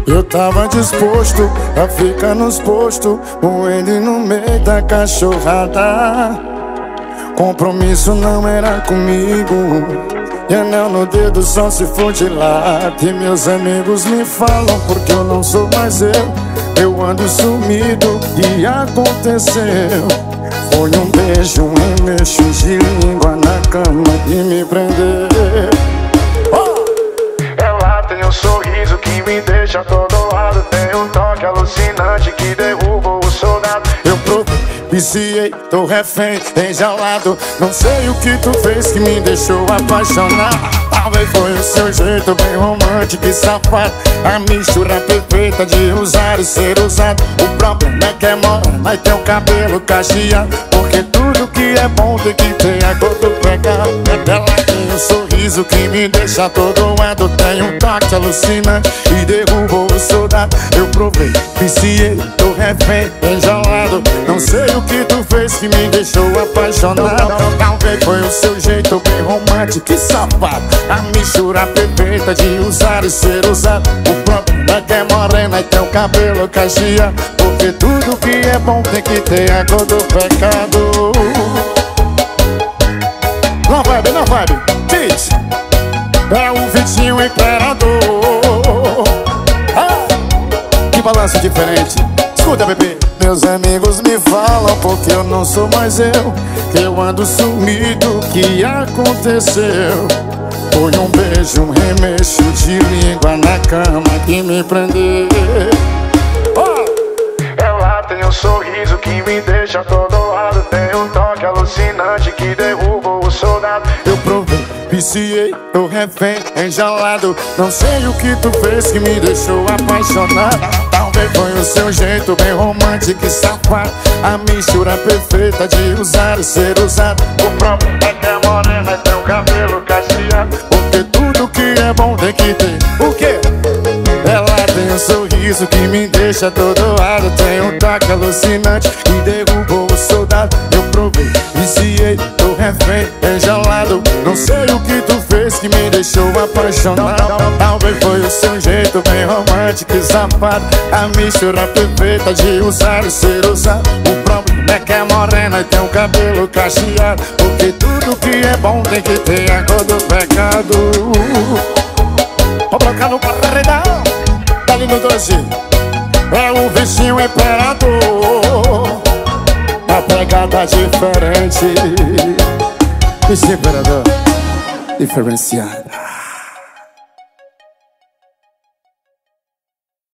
Eu tava disposto a ficar nos postos, moendo no meio da cachorrada. Compromisso não era comigo, e anel no dedo só se for de lado. E meus amigos me falam porque eu não sou mais eu ando sumido. E aconteceu, foi um beijo, um remexo de língua na cama e me prendeu. Ela tem um sorriso que me deixa atordoado, tem um toque alucinante que derruba o soldado. Eu provei, viciei, tô refém, enjaulado. Não sei o que tu fez que me deixou apaixonado. Talvez foi o seu jeito bem romântico e safado, a mistura perfeita de usar e ser usado. O problema é que é morena e tem o cabelo cacheado, porque tudo que é bom tem que ter a cor do pecado. Ela tem um sorriso que me deixa atordoado, tem um toque alucinante e derrubou o soldado. Eu provei, viciei, tô refém, enjaulado. Não sei o que tu fez que me deixou apaixonado. Talvez foi o seu jeito bem romântico e safado, a mistura perfeita de usar e ser usado. O problema é que é morena e tem o cabelo cacheado, porque tudo que é bom tem que ter a cor do pecado. Na vibe, diz. É o Vitinho Imperador. Que balanço diferente. Escuta, bebê. Meus amigos me falam porque eu não sou mais eu, que eu ando sumido, que aconteceu. Foi um beijo, um remexo de língua na cama que me prendeu. Ela tem um sorriso que me deixa atordoado, tem um toque alucinante que derruba o soldado. Eu provei, viciei, tô refém, enjaulado. Não sei o que tu fez que me deixou apaixonado. Talvez foi o seu jeito bem romântico e safado, a mistura perfeita de usar e ser usado. O problema é que é morena e tem o cabelo cacheado, porque tudo que é bom tem que ter. O quê? Ela tem um sorriso que me deixa atordoado, tem um toque alucinante e derrubou o soldado. Eu provei, viciei, tô refém, enjaulado. Não sei o que tu fez que me deixou apaixonado. Talvez foi o seu jeito bem romântico e safado, a mistura perfeita de usar e ser usado. O problema é que é morena e tem um cabelo cacheado, porque tudo que é bom tem que ter a cor do pecado. Vou colocar no paredão, tá ali no 12. É o Vitinho Imperador, a pegada diferente. Vitinho Imperador, diferenciado.